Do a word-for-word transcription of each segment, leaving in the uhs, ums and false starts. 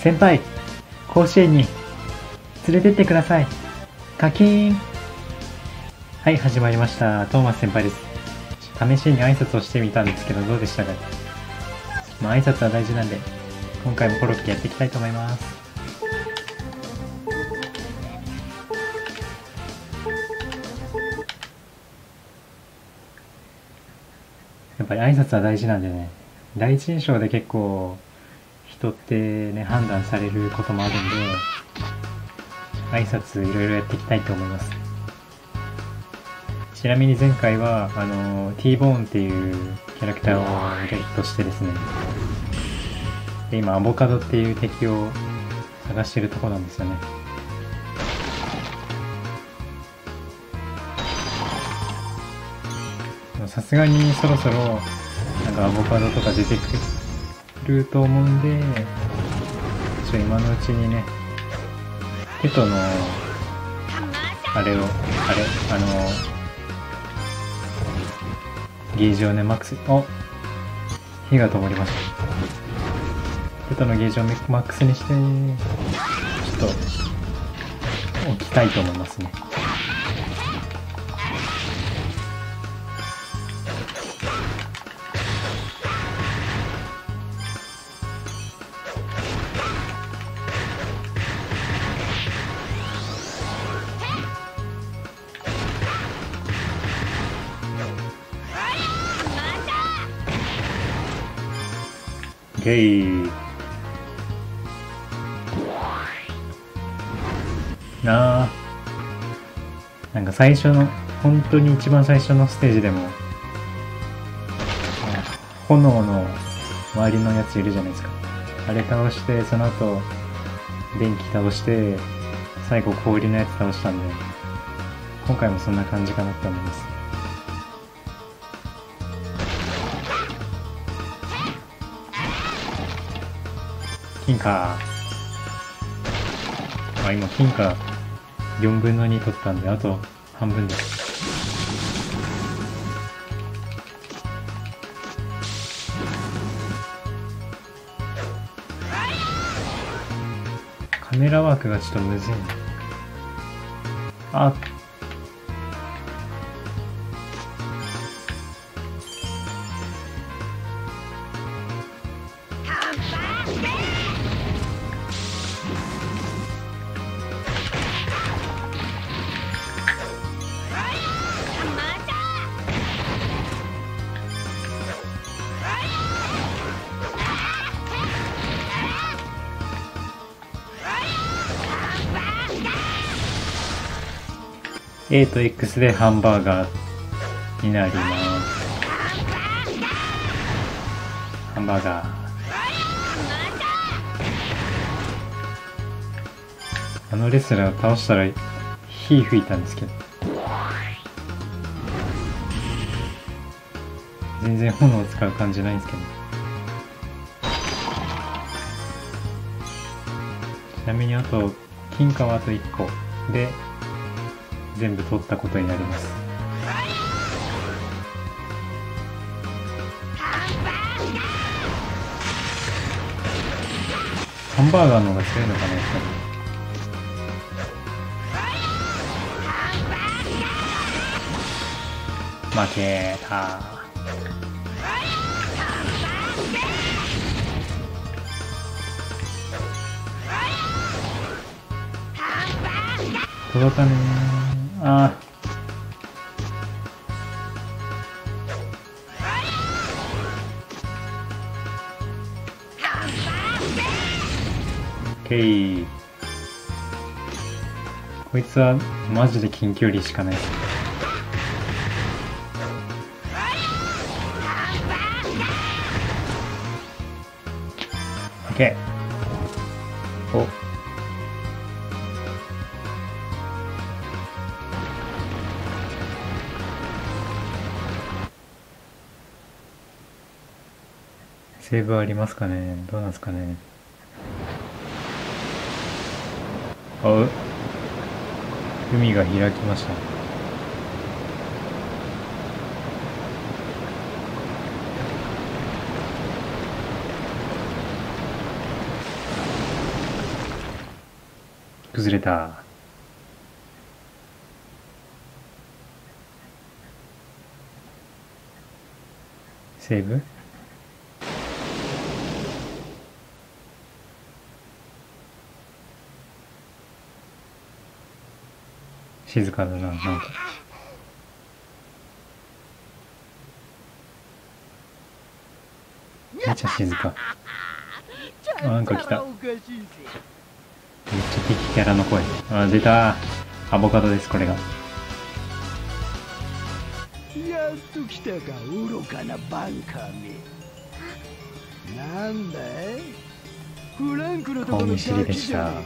先輩、甲子園に連れてってください。課金。はい、始まりました。トーマス先輩です。試しに挨拶をしてみたんですけど、どうでしたか？まあ、挨拶は大事なんで、今回もコロッケやっていきたいと思います。やっぱり挨拶は大事なんでね、第一印象で結構人ってね、判断されることもあるんで、挨拶いろいろやっていきたいと思います。ちなみに前回はあの T ボーンっていうキャラクターをゲットしてですね、で今アボカドっていう敵を探してるとこなんですよね。さすがにそろそろなんかアボカドとか出てくると思うんで、ちょ今のうちにね、テトのあれをあれあのゲージをねマックス、お、火が灯りました。テトのゲージをマックスにしてちょっと置きたいと思いますね。オッケーなあ、なんか最初の本当に一番最初のステージでも炎の周りのやついるじゃないですか。あれ倒して、その後電気倒して、最後氷のやつ倒したんで、今回もそんな感じかなって思います。金貨、あ、今金貨よんぶんのに取ったんで、あと半分です。カメラワークがちょっとむずいな。あ、A と X でハンバーガーになります。ハンバーガー。あのレスラーを倒したら火吹いたんですけど、全然炎を使う感じないんですけど。ちなみにあと金貨はあといっこで全部取ったことになります。ハンバーガーの方が強いのかな、やっぱり。負けた。届かねー。ああ。オッケー。こいつはマジで近距離しかない。オッケー。お。セーブありますかね。どうなんですかね。あう、海が開きました。 崩れた。セーブ。静かだな、なんか。めっちゃ静か。あ、なんか来た。めっちゃ敵キャラの声。あ、出た。アボカドです、これが。 やっと来たか、愚かなバンカーめ。なんだい、フランクのところのガキじゃねえか。あ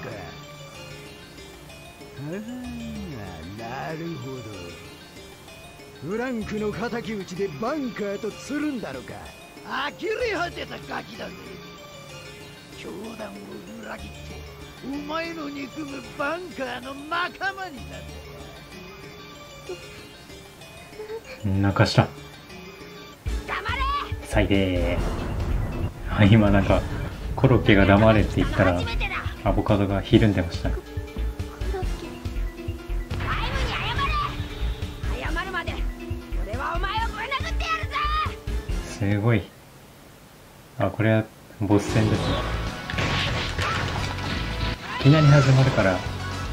あ、なるほど。フランクの敵討ちでバンカーとつるんだろか。呆れ果てたガキだぜ。教団を裏切ってお前の憎むバンカーの仲間になった。 泣かした。最低。はい、今なんかコロッケが黙れって言ったらアボカドがひるんでました。すごい。あ、これはボス戦ですね。いきなり始まるから。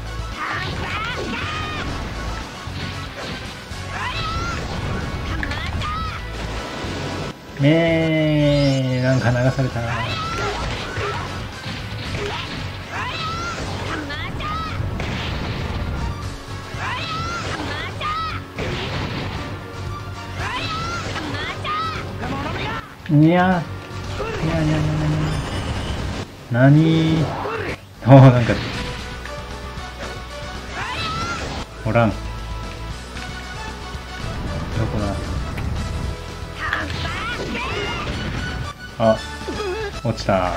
えー、なんか流されたな。にゃにゃにゃにゃにゃなにー。おー、なんかおらん。どこだ。あ、落ちた。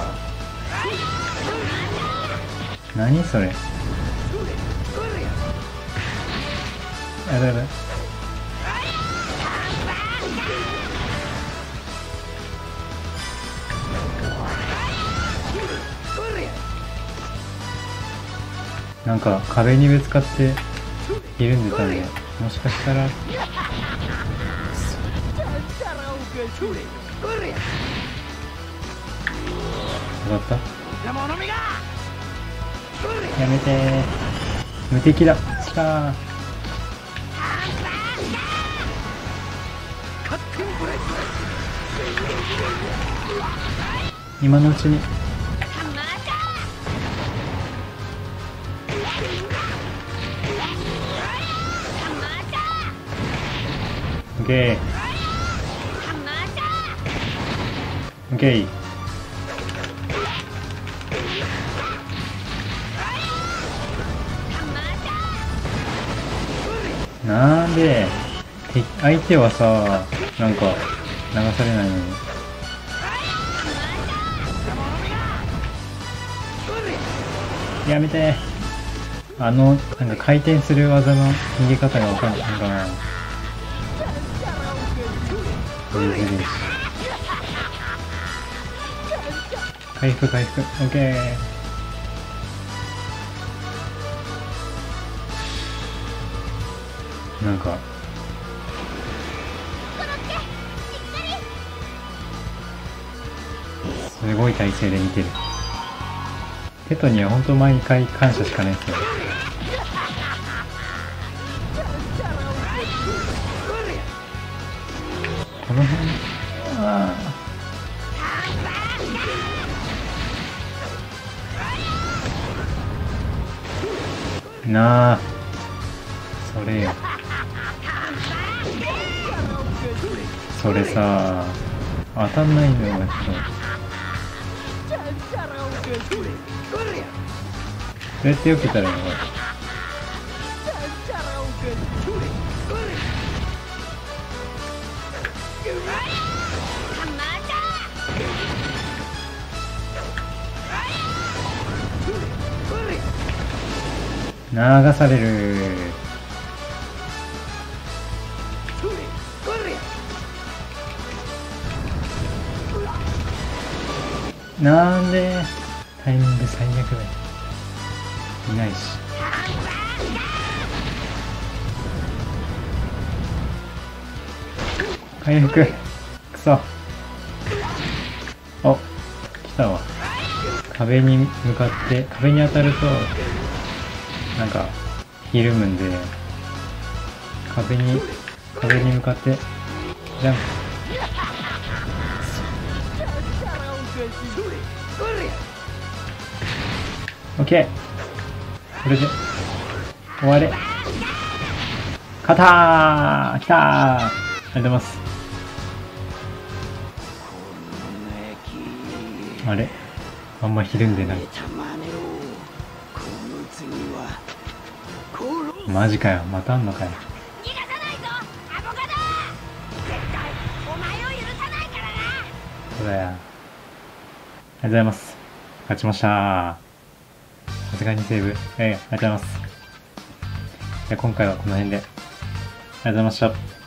何それ。やばいやばい。なんか壁にぶつかってひるんでたんで、もしかしたら当たった。やめてー、無敵だ。きたー。今のうちに。オッケーオッケー。なんで相手はさ、なんか流されないのに。やめて。あのなんか回転する技の逃げ方がわかんないかな。回復回復。オッケー。なんかすごい体勢で見てる。テトには本当毎回感謝しかないですよ。この辺、ああなあ、それよ。それさ、当たんないんだよ、ちょっと。どうやって避けたらいいの？流される。なんでタイミング最悪だよ。 いないし。回復くそ。お、来たわ。壁に向かって壁に当たるとなんかひるむんで、壁に壁に向かってジャンプ。オッケー、これで終われ。勝ったー、来たー。ありがとうございます。あれ、あんまひるんでない。マジかよ、またあんのかよ。 逃がさないぞアボカド。絶対お前を許さないからな。 そうだよ。ありがとうございます。勝ちましたー。さすがにセーブ。ええ、ありがとうございます。じゃあ今回はこの辺で。ありがとうございました。